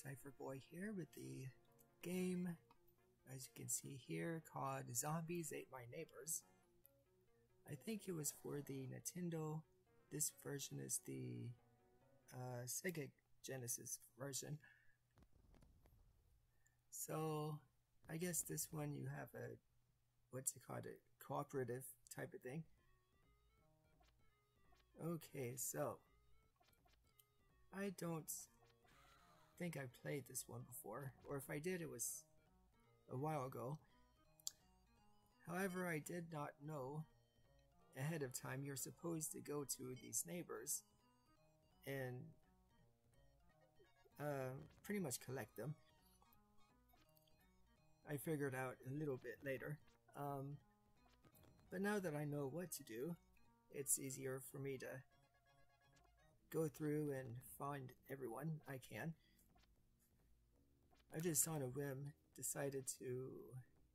SEIFERBOY here with the game, as you can see here, called Zombies Ate My Neighbors. I think it was for the Nintendo. This version is the Sega Genesis version. So I guess this one you have a, what's it called, a cooperative type of thing. Okay, so I don't think I played this one before, or if I did, it was a while ago. However, I did not know ahead of time you're supposed to go to these neighbors and pretty much collect them. I figured out a little bit later, but now that I know what to do, it's easier for me to go through and find everyone I can. I just on a whim decided to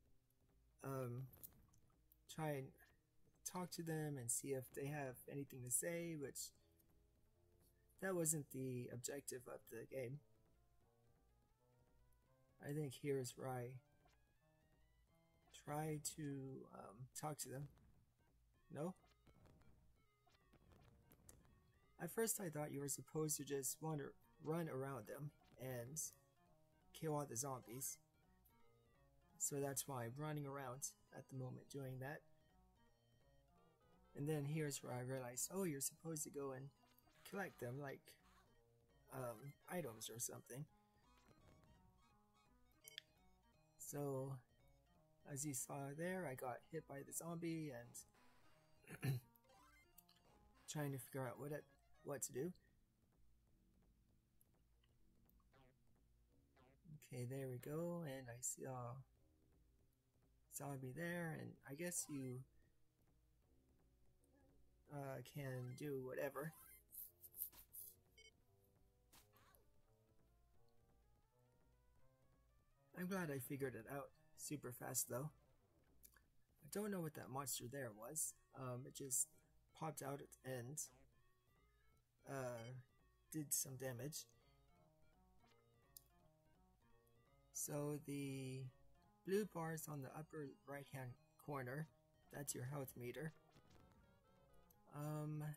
try and talk to them and see if they have anything to say, which that wasn't the objective of the game. I think here's where I try to talk to them. No? At first I thought you were supposed to just run around them and kill all the zombies. So that's why I'm running around at the moment doing that. And then here's where I realized, oh, you're supposed to go and collect them like items or something. So as you saw there, I got hit by the zombie and trying to figure out what to do. Okay, there we go, and I see a zombie there, and I guess you can do whatever. I'm glad I figured it out super fast though. I don't know what that monster there was. It just popped out at the end. Did some damage. So the blue bars on the upper right hand corner, that's your health meter. I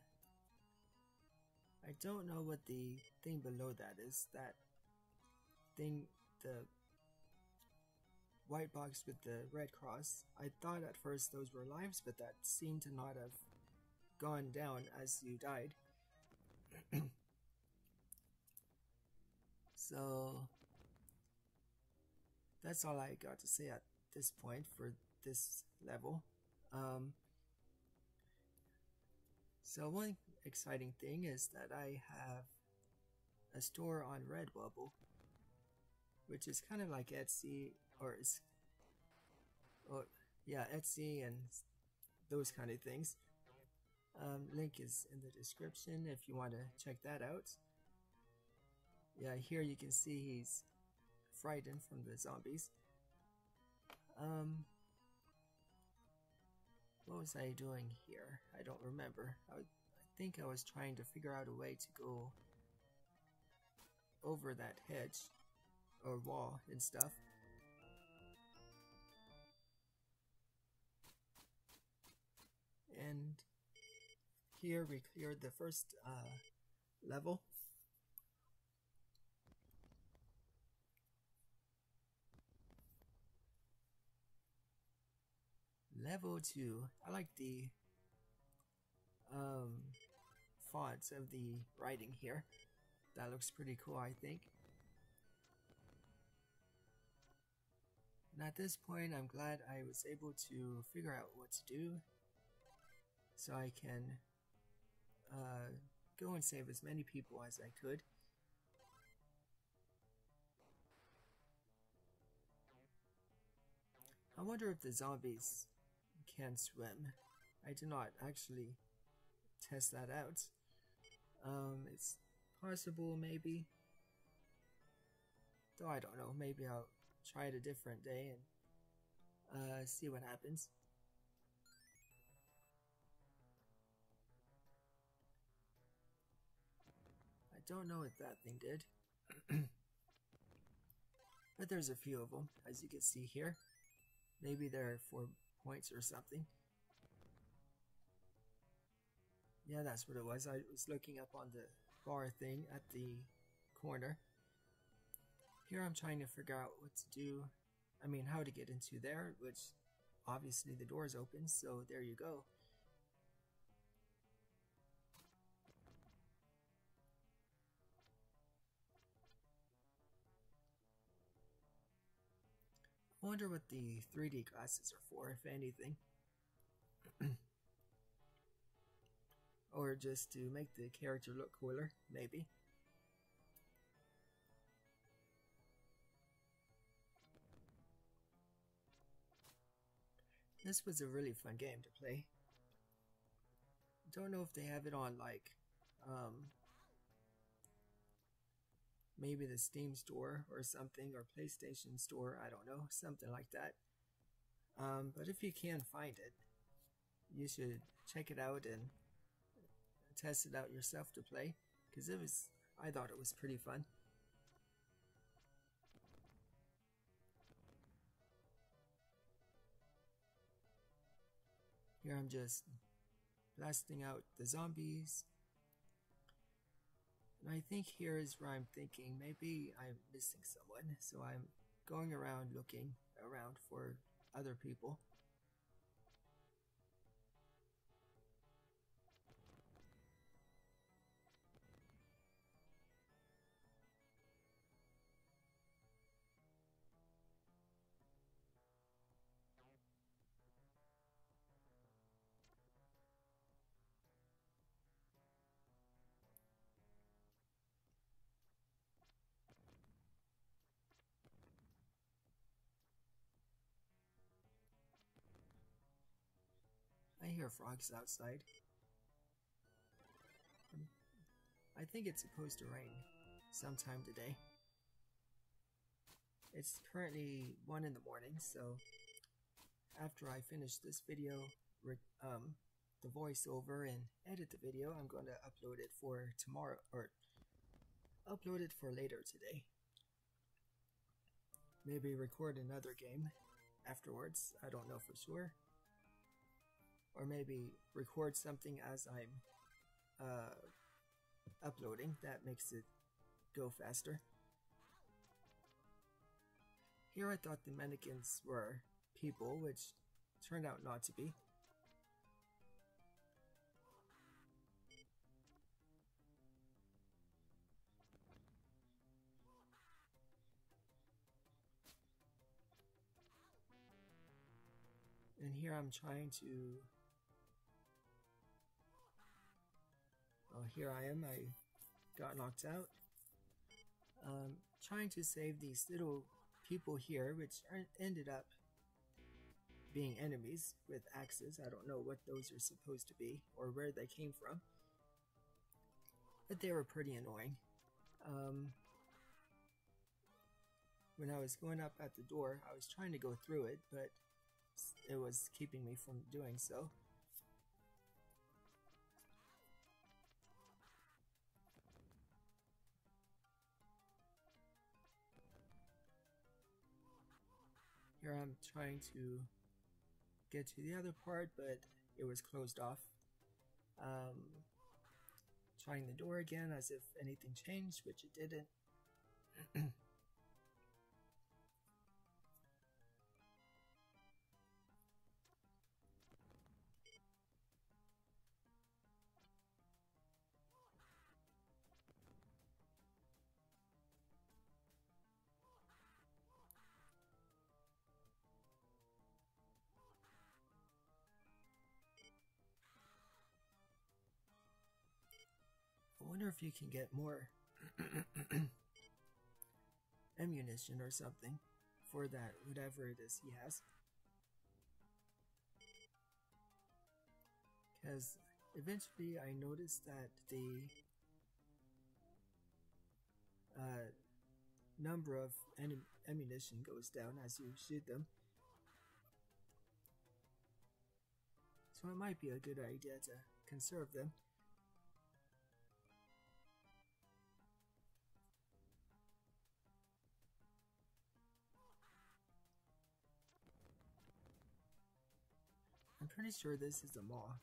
don't know what the thing below that is. That thing, the white box with the red cross. I thought at first those were lives, but that seemed to not have gone down as you died. So that's all I got to say at this point for this level. So one exciting thing is that I have a store on RedBubble, which is kind of like Etsy, or yeah, Etsy and those kind of things. Link is in the description if you want to check that out. Yeah, here you can see he's frightened from the zombies. What was I doing here? I don't remember. I think I was trying to figure out a way to go over that hedge or wall and stuff. And here we cleared the first level. Level 2. I like the fonts of the writing here. That looks pretty cool, I think. And at this point, I'm glad I was able to figure out what to do, so I can go and save as many people as I could. I wonder if the zombies can swim. I did not actually test that out. It's possible, maybe. Though I don't know. Maybe I'll try it a different day and see what happens. I don't know what that thing did. But there's a few of them, as you can see here. Maybe they're 4 points or something. Yeah, that's what it was. I was looking up on the bar thing at the corner. Here I'm trying to figure out what to do. I mean, how to get into there, which obviously the door's open, so there you go. I wonder what the 3D glasses are for, if anything. Or just to make the character look cooler, maybe. This was a really fun game to play. Don't know if they have it on like maybe the Steam store or something, or PlayStation store, I don't know, something like that. But if you can find it, you should check it out and test it out yourself to play, because I thought it was pretty fun. Here I'm just blasting out the zombies. And I think here is where I'm thinking maybe I'm missing someone, so I'm going around looking around for other people. I hear frogs outside. I think it's supposed to rain sometime today. It's currently 1 in the morning, so after I finish this video, the voiceover and edit the video, I'm going to upload it for tomorrow, or upload it for later today. Maybe record another game afterwards, I don't know for sure. Or maybe record something as I'm uploading, that makes it go faster. Here I thought the mannequins were people, which turned out not to be. And here I'm trying to... Oh, here I am. I got knocked out. Trying to save these little people here, which ended up being enemies with axes. I don't know what those are supposed to be or where they came from, but they were pretty annoying. When I was going up at the door, I was trying to go through it, but it was keeping me from doing so. Here I'm trying to get to the other part, but it was closed off. Trying the door again as if anything changed, which it didn't. I wonder if you can get more ammunition or something for that, whatever it is he has. Because eventually I noticed that the number of ammunition goes down as you shoot them. So it might be a good idea to conserve them. pretty sure this is a mall.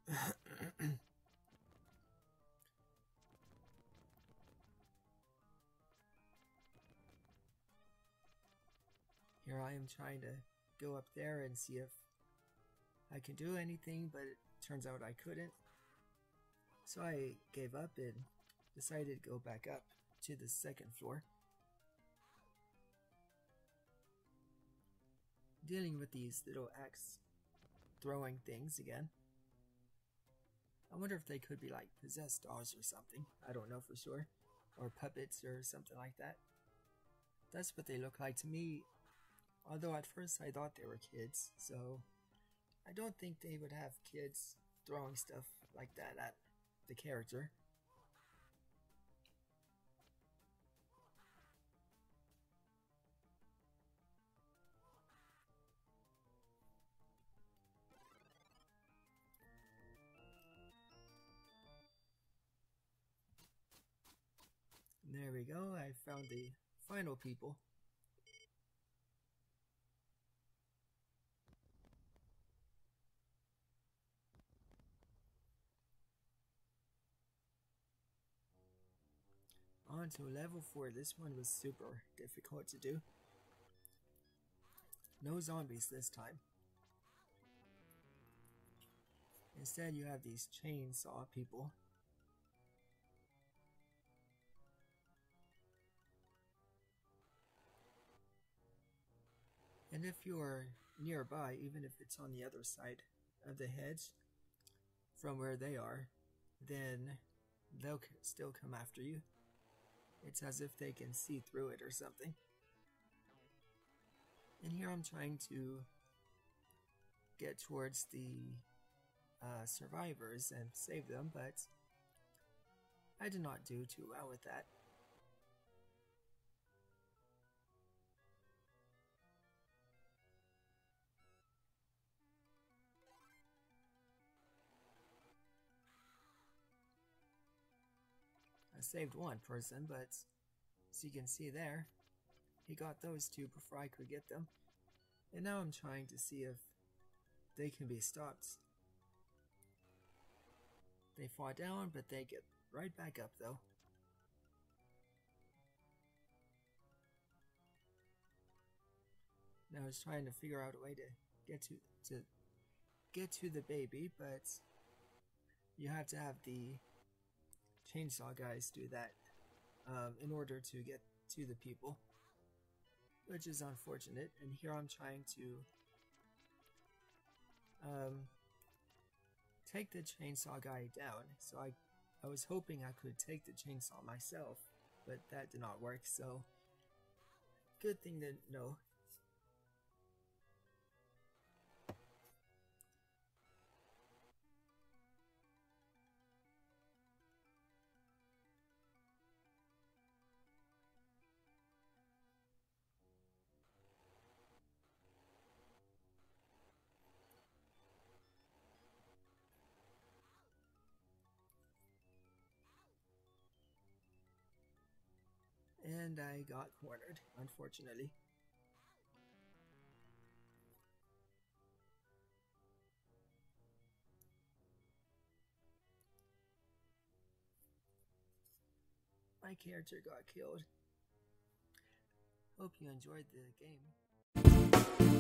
Here I am trying to go up there and see if I can do anything, but it turns out I couldn't. So I gave up and decided to go back up to the second floor. Dealing with these little axe throwing things again. I wonder if they could be like possessed dolls or something. I don't know for sure. Or puppets or something like that. That's what they look like to me. Although at first I thought they were kids, so I don't think they would have kids throwing stuff like that at the character. There we go, I found the final people. On to level 4. This one was super difficult to do. No zombies this time. Instead you have these chainsaw people. And if you're nearby, even if it's on the other side of the hedge from where they are, then they'll still come after you. It's as if they can see through it or something. And here I'm trying to get towards the survivors and save them, but I did not do too well with that. I saved one person, but as you can see there, he got those two before I could get them. And now I'm trying to see if they can be stopped. They fall down, but they get right back up though. Now I was trying to figure out a way to get to the baby, but you have to have the chainsaw guys do that in order to get to the people, which is unfortunate. And here I'm trying to take the chainsaw guy down, so I was hoping I could take the chainsaw myself, but that did not work, so good thing to know. And I got cornered, unfortunately. My character got killed. Hope you enjoyed the game.